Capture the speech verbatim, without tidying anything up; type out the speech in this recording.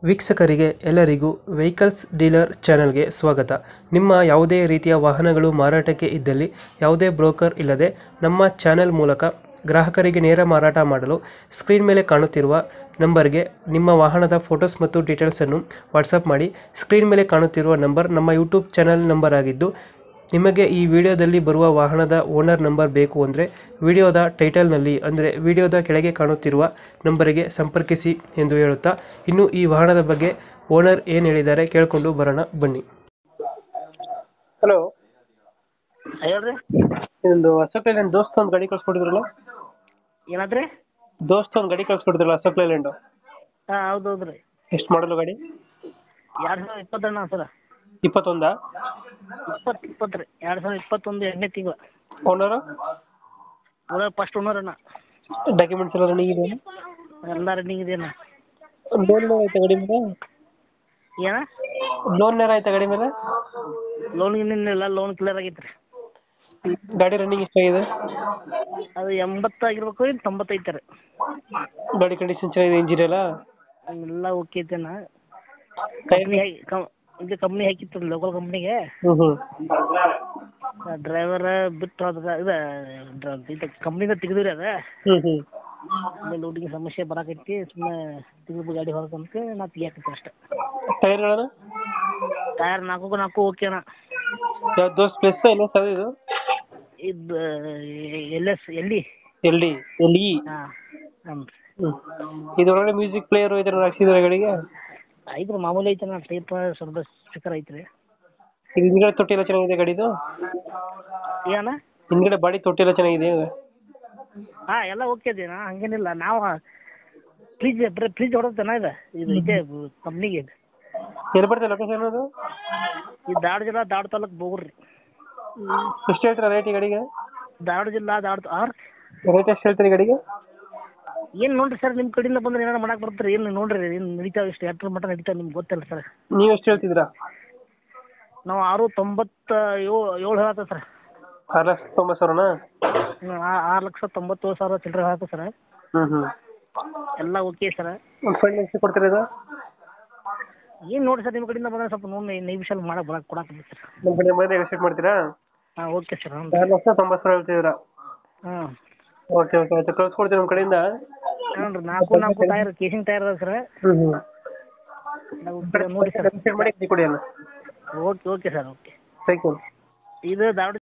ವೀಕ್ಷಕರಿಗೆ ಎಲ್ಲರಿಗೂ vehicles dealer ಚಾನೆಲ್ಗೆ ಸ್ವಾಗತ. ನಿಮ್ಮ ಯಾವುದೇ ರೀತಿಯ ವಾಹನಗಳು ಮಾರಾಟಕ್ಕೆ ಇದ್ದಲ್ಲಿ ಯಾವುದೇ ಬ್ರೋಕರ್ ಇಲ್ಲದೆ ನಮ್ಮ ಚಾನೆಲ್ ಮೂಲಕ ಗ್ರಾಹಕರಿಗೆ ನೇರ ಮಾರಾಟ ಮಾಡಲು ಸ್ಕ್ರೀನ್ ಮೇಲೆ ಕಾಣುತ್ತಿರುವ ನಂಬರ್ಗೆ ನಿಮ್ಮ ವಾಹನದ ಫೋಟೋಸ್ ಮತ್ತು ಡೀಟೇಲ್ಸನ್ನು ವಾಟ್ಸಪ್ ಮಾಡಿ. ಸ್ಕ್ರೀನ್ ಮೇಲೆ ಕಾಣುತ್ತಿರುವ ನಂಬರ್ ನಮ್ಮ ಯೂಟ್ಯೂಬ್ ಚಾನೆಲ್ ನಂಬರ್ ಆಗಿದ್ದು, ನಿಮಗೆ ಈ ವಿಡಿಯೋದಲ್ಲಿ ಬರುವ ವಾಹನದ ಓನರ್ ನಂಬರ್ ಬೇಕು ಅಂದರೆ ವಿಡಿಯೋದ ಟೈಟಲ್ನಲ್ಲಿ ಅಂದರೆ ವಿಡಿಯೋದ ಕೆಳಗೆ ಕಾಣುತ್ತಿರುವ ನಂಬರಿಗೆ ಸಂಪರ್ಕಿಸಿ ಎಂದು ಹೇಳುತ್ತಾ, ಇನ್ನು ಈ ವಾಹನದ ಬಗ್ಗೆ ಓನರ್ ಏನು ಹೇಳಿದ್ದಾರೆ ಕೇಳಿಕೊಂಡು ಬರೋಣ ಬನ್ನಿ. ಹಲೋ, ಹೇಳ್ರಿ. ಇದೊಂದು ಅಶೋಕ್ ಲೈಲ್ಯಾಂಡ್ ದೋಸ್ತ ಒಂದು ಗಾಡಿ ಕಳ್ಸ್ಕೊಟ್ಟಿದ್ರಲ್ಲ? ಏನಾದ್ರಿ? ದೋಸ್ತ ಒಂದು ಗಾಡಿ ಕಳ್ಸ್ಕೊಟ್ಟಿದ್ರಲ್ಲ ಅಶೋಕ್ ಲೈಲ್ಯಾಂಡ್? ಹಾಂ, ಹೌದು ಹೌದ್ರಿ. ಎಷ್ಟು ಮಾಡಲು ಗಾಡಿ? ಎರಡು ಸಾವಿರದ ಇಪ್ಪತ್ತಣ್ಣ ಸರ. ಇಪ್ಪತ್ತೊಂದಾ? ಇಪ್ಪತ್ತು ಇಪ್ಪತ್ತು ರೀ, ಎರಡು ಸಾವಿರದ ಇಪ್ಪತ್ತೊಂದು ಎರಡನೇ ತಿಂಗಳು. ಓನರು? ಓನರ್ ಫಸ್ಟ್ ಓನರ್ ಅಣ್ಣ. ಡಾಕ್ಯುಮೆಂಟ್ಸ್ ಎಲ್ಲ ರನ್ನಿಂಗ್ ಇದೆ? ಎಲ್ಲ ರನ್ನಿಂಗ್ ಇದೆಯಣ್ಣ. ಲೋನ್ ಆಯ್ತಾ ಗಾಡಿ ಮೇಲೆ? ಏನ ಲೋನ್ ಏನಾರ ಆಯ್ತಾ ಗಾಡಿ ಮೇಲೆ? ಲೋನ್ ಇನ್ನಿಲ್ಲ, ಲೋನ್ ಕ್ಲಿಯರ್ ಆಗೈತೆ ರೀ. ಗಾಡಿ ರನ್ನಿಂಗ್ ಎಷ್ಟಾಗಿದೆ? ಅದು ಎಂಬತ್ತು ಆಗಿರ್ಬೇಕು, ಇನ್ನು ತೊಂಬತ್ತೈತೆ ರೀ. ಗಾಡಿ ಕಂಡೀಷನ್ ಚೆನ್ನಾಗಿದೆ, ಇಂಜಿನ್ ಎಲ್ಲ? ಎಲ್ಲ ಓಕೆ ಐತೆಣ್ಣ. ಕಂಪ್ನಿ ಹಾಕಿ ಕಂ ಇದು ಕಂಪ್ನಿ ಹಾಕಿತ್ತು ಲೋಕಲ್ ಕಂಪ್ನಿಗೆ. ಹ್ಞೂ ಹ್ಞೂ ಡ್ರೈವರ್ ಬಿಟ್ಟು ಅದ ಇದು ಇದು ಕಂಪ್ನಿಯಿಂದ ತೆಗೆದ್ರಿ ಅದ. ಹ್ಞೂ ಹ್ಞೂ ಆಮೇಲೆ ಲೋಡಿಗೆ ಸಮಸ್ಯೆ ಬರಾಕೈತಿ, ಸುಮ್ಮನೆ ತೆಗೆದು ಗಾಡಿ ಹೊರಕಂತ ನಾ ತೆಗಿಯಾಕೈತಿ ಅಷ್ಟೆ. ಟೈರ್ಗಳನ್ನು? ಟೈರ್ ನಾಲ್ಕು ನಾಲ್ಕು ಓಕೆ ಅಣ್ಣ. ಯಾವ ದೋಸ್ತ್ ಪ್ಲಸ್ ಇಲ್ಲ ಸರ್ ಇದು? ಇದು ಎಲ್ ಎಸ್ ಎಲ್ಲಿ ಎಲ್ ಡಿ ಎಲ್ ಇ? ಹಾಂ ಹಾಂ ರೀ. ಹ್ಞೂ ಇದರೊಳಗೆ ಮ್ಯೂಸಿಕ್ ಪ್ಲೇಯರು ಇದನ್ನು ಹಾಕ್ಸಿದ್ರೆ ಗಾಡಿಗೆ? ಐತ್ರಿ, ಮಾಮೂಲಿ ಐತಣ್ಣ. ಟೈಪ್ ಸ್ವಲ್ಪ ಸ್ಟಿಕ್ಕರ್ ಐತ್ರಿ. ಇದು ಹಿಂದ್ಗಡೆ ತೊಟ್ಟಿ ಎಲ್ಲ ಚೆನ್ನಾಗಿದೆ ಗಾಡಿದು? ಏನ ಹಿಂದ್ಗಡೆ ಬಾಡಿ ತೊಟ್ಟಿ ಎಲ್ಲ ಚೆನ್ನಾಗಿದೆ? ಹಾಂ, ಎಲ್ಲ ಓಕೆ ಅದೇನಾ, ಹಂಗೇನಿಲ್ಲ. ನಾವು ಫ್ರಿಜ್ ಬರೀ ಫ್ರಿಜ್ ಹೊಡೋದನ ಇದು ಇದು ಇದೆ ಕಂಪ್ನಿಗೆ. ಇದು ಎಲ್ಲಿ ಬರ್ತದೆ ಲೊಕೇಶನ್ ಅದು? ಈ ಧಾರವಾಡ ಜಿಲ್ಲಾ ಧಾರವಾಡ ತಾಲೂಕು ಬೋಗ್ರಿ. ಎಷ್ಟು ಹೇಳ್ತೀರಾ ರೇಟ್ ಈ ಗಾಡಿಗೆ? ಧಾರವಾಡ ಜಿಲ್ಲಾ ಧಾರವಾಡ. ಹಾಂ, ರೇಟ್ ಎಷ್ಟು ಹೇಳ್ತೀರಿ ಗಾಡಿಗೆ? ಏನು ನೋಡಿರಿ ಸರ್, ನಿಮ್ಮ ಕಡೆಯಿಂದ ಬಂದ್ರೆ ಏನಾರು ಮಾಡಕ್ಕೆ ಬರ್ತಾರೆ. ಏನು ನೋಡಿರಿ, ಏನು ನಡೀತಾವೆ, ಇಷ್ಟು ಎಷ್ಟರ ಮಟ್ಟ ನಡೀತಾವೆ ನಿಮ್ಗೆ ಗೊತ್ತಿಲ್ಲ ಸರ್. ನೀವು ಎಷ್ಟು ಹೇಳ್ತಿದ್ದೀರಾ? ನಾವು ಆರು ತೊಂಬತ್ತ ಏಳು ಏಳು ಹೇಳತ್ತೆ ಸರ್. ಆರು ಲಕ್ಷ ತೊಂಬತ್ತು ಸಾವಿರನಾ? ಹ್ಞೂ, ಆರು ಲಕ್ಷ ತೊಂಬತ್ತೇಳು ಸಾವಿರ ಚಿಲ್ಲರೆ ಹೇಳತ್ತೆ ಸರ್. ಹ್ಞೂ ಹ್ಞೂ ಎಲ್ಲ ಓಕೆ ಸರ್. ಒಂದು ಫೈನ್ ಎಷ್ಟು ಕೊಡ್ತೀರಾ ಇದು? ಏನು ನೋಡಿ ಸರ್, ನಿಮ್ಮ ಕಡೆಯಿಂದ ಬಂದರೆ ಸ್ವಲ್ಪ ನೋಡಿ ನಿಮಿಷ ಮಾಡಕ್ಕೆ ಬರಕ್ಕೆ ಕೊಡಕ್ಕೆ ಸರ್. ನಮ್ಮ ಕಡೆ ಮನೆ ಎಕ್ಸ್ಪೆಕ್ಟ್ ಮಾಡ್ತೀರಾ? ಹಾಂ, ಓಕೆ ಸರ್. ಹ್ಞೂ ಆರು ಲಕ್ಷ ತೊಂಬತ್ತು ಸಾವಿರ ಹೇಳ್ತಿದ್ದೀರಾ? ಹಾಂ, ಓಕೆ ಓಕೆ ಆಯ್ತು, ಕಳ್ಸ್ಕೊಡ್ತೀವಿ ನಮ್ಮ ಕಡೆಯಿಂದ. ಹ್ಞೂ ರೀ. ನಾಲ್ಕು ನಾಲ್ಕು ಟೈರ್ ಕೇಸಿಂಗ್ ಟೈರ್ ಅದ ಸರ್. ಹ್ಞೂ ಹ್ಞೂ ನಾವು ನೋಡಿ ಸರ್. ಮಾಡಿ ಕೊಡಿ ಅಲ್ಲ. Okay okay sir, okay. Thank you. ಇದು ಧಾರವಾಡ